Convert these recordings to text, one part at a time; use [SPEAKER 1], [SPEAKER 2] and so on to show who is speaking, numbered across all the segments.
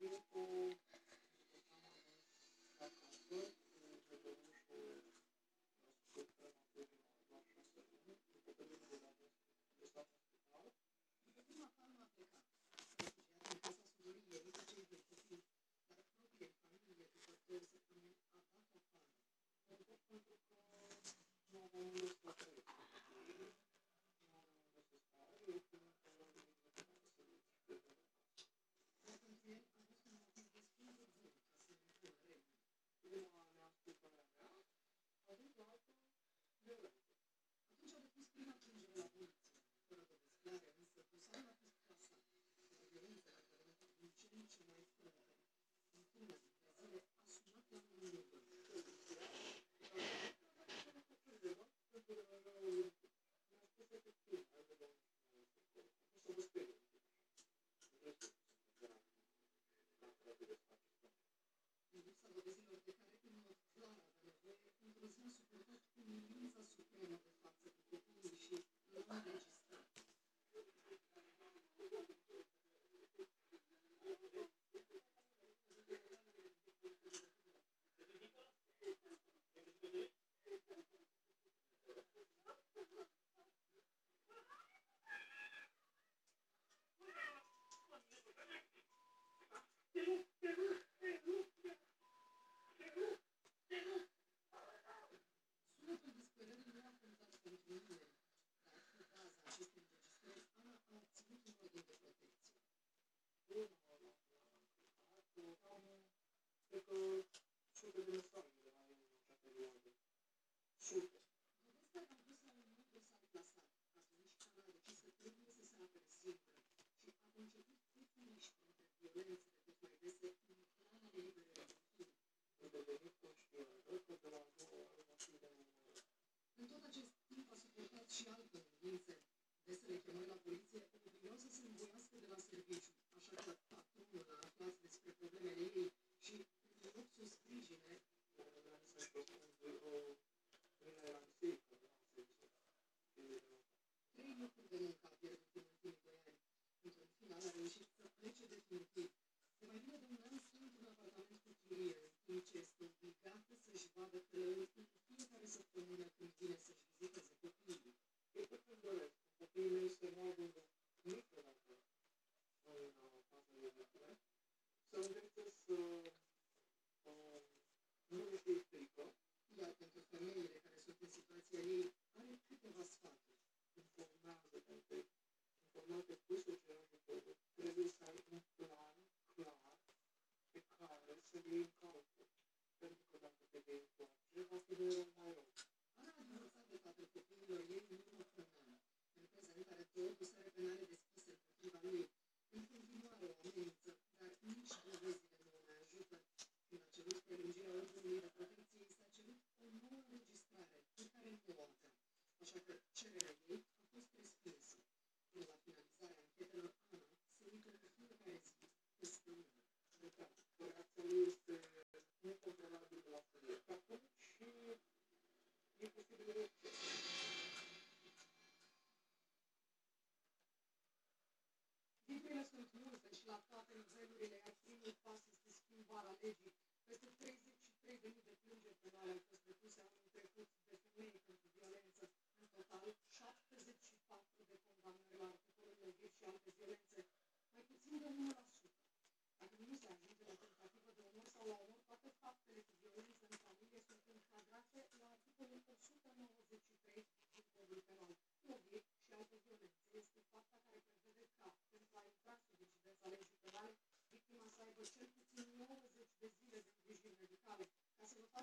[SPEAKER 1] Victima să aibă cel puțin 90 de zile de îngrijiri medicale. Ca să vă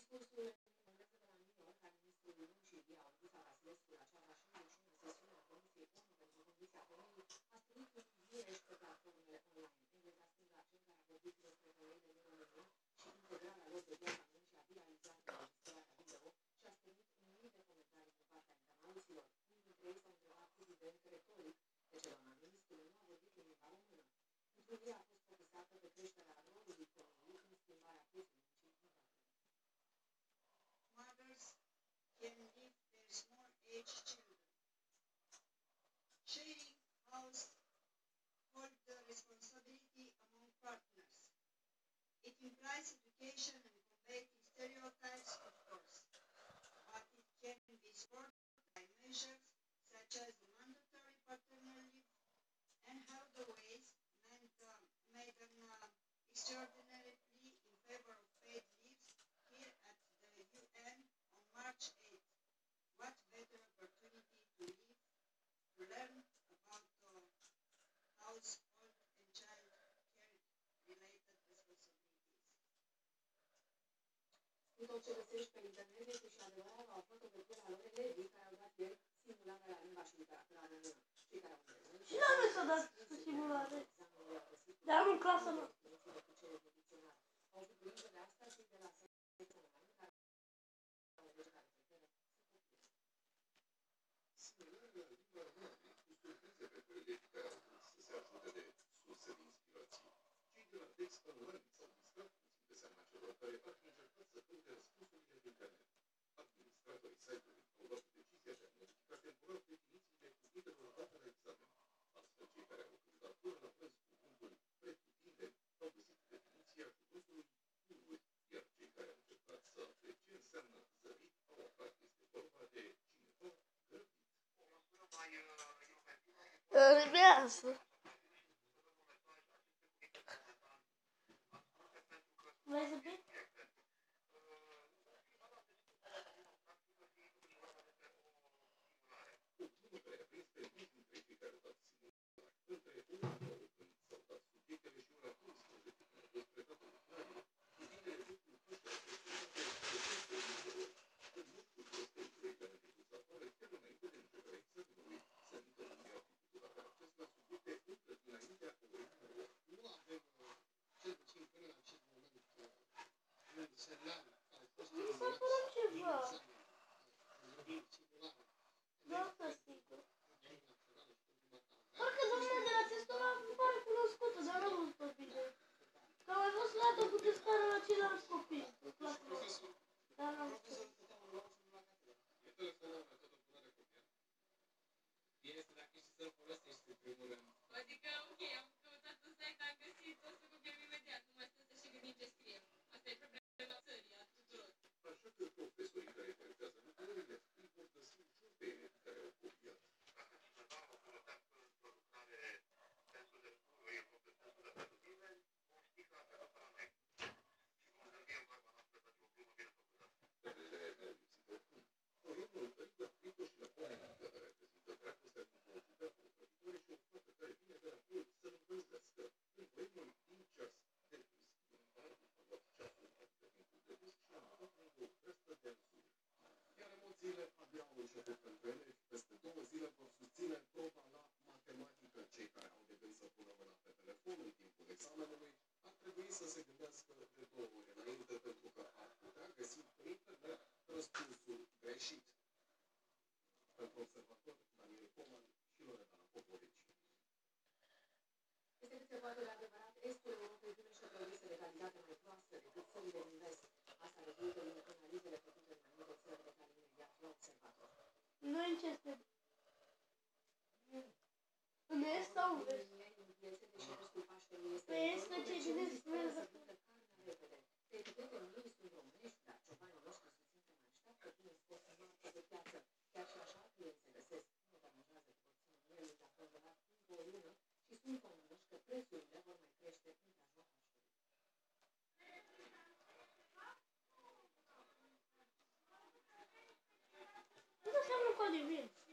[SPEAKER 1] Mothers can leave their small age children. Sharing household responsibility among partners. It implies education and combating stereotypes, of course, but it can be supported by measures such as mandatory paternal leave and healthy ways made an extraordinary plea in favor of paid leaves here at the UN on March 8th. What better opportunity to learn about household and child care related responsibilities.
[SPEAKER 2] În tot ce găsești pe internet, Necu și Adevărat au aflat o legătură a lor elevii care au dat ieri simularea la limba și literatura română. Cei care au îndemnit
[SPEAKER 3] Și la noi s-a dat simulare. Dar nu în clasa mea.
[SPEAKER 2] Au avut grijă de asta și de la secția online care au legi care preferă
[SPEAKER 4] Simularea la limba română cu surprize pentru elevii care au vrut să se ajute de surse de inspirație. Cei de la Dex Online s-au distrat puțin de seama celor care ar fi încercat să căute răspunsurile pe internet. Administratorii site-ului au luat decizia de a modifica temporar definițiile cuvintelor date la examen. Astfel, cei care au căutat până la prânz cuvântul pretutindeni au găsit definiția cuvântului cururi, iar cei care au încercat să afle ce înseamnă zărit au aflat că este vorba de cineva grăbit.
[SPEAKER 3] Urmează. Vrei să vii?
[SPEAKER 4] O glumă care a prins pe mulți dintre cei care au dat simulare. Între ora 9, când s-au dat subiectele, și ora 11, când a fost predată lucrare, cuvintele lucru ăștia au fost prezente de în locul rostului examenului cu safare, chiar înainte de începerea examenului. Sănită lumea a fi putut avea acces la subiecte încă dinaintea orei 9.
[SPEAKER 5] Nu avem, cel puțin până în acest moment, un semnal care a fost
[SPEAKER 3] Mi s-a părut ceva.
[SPEAKER 5] simulare.
[SPEAKER 3] Da, asta sigur. Parcă doamna de la testul ăla mi pare cunoscută, dar nu am văzut bine. Că am mai fost la dată cu testarea la ceilalți copii. Dar n-am văzut.
[SPEAKER 4] E telefonul la toată punarea copia.
[SPEAKER 6] Bine este dacă știi să-l folosești în primul rând.
[SPEAKER 7] Adică, ok, am căutat în site, am găsit, o să copiem imediat, nu mai stă să și gândim ce scriem. Asta e problema țării, a tuturor.
[SPEAKER 4] Așa că profesorii care corectează lucrurile îi vor găsi ușor pe elevii care au copiat.
[SPEAKER 8] Dacă cineva o folosească într-o lucrare sensul de pur, e în sensul de pretutine, vom ști că a trecut la negru. Și vom zâmbie în vorba noastră pentru o glumă bine făcută.
[SPEAKER 4] Relele ne-au lipsit oricum. Poemul Riga Frico și la Pomenică, care reprezintă dragostea dintre o ciudată, o prăjitoare și o fată care vine de la mult să îmbălzească. În poemul Din ceas de dus, din barbul a luat ceasul, adică timpul de dus, și a împărat lângă o creastă de arzuri. Iar emoțiile abia au început pentru elevi. Peste 2 zile vor susține proba la matematică. Cei care au de gând să pună mâna pe telefon în timpul examenului ar trebui să se gândească de 2 ori înainte, pentru că ar putea găsi pe internet răspunsul greșit. Pentru observator, Daniel Coman și Loredana Popovici.
[SPEAKER 2] Este cât se poate de adevărat, estul Europei primește produse de calitate mai proastă decât țările din vest. Asta rezultă din analizele făcute în mai multe țări de care imediat la observator.
[SPEAKER 3] Nu în ce este. În est sau în vest?
[SPEAKER 2] În piețe, deși restul Paștelui este...
[SPEAKER 3] Pe est, pe cei din est,
[SPEAKER 2] vând carnea repede. Pe etichete mii sunt românești, dar ciobanii noștri susțin că mai așteaptă până scos în noapte pe piață. Chiar și așa, clienți se găsesc. Nu deranjează că vor ține mielul de aprovărat încă o lună și sunt convinși că prețurile vor mai crește în preajma Paștelui.
[SPEAKER 3] Nu seamănă cu adevărat.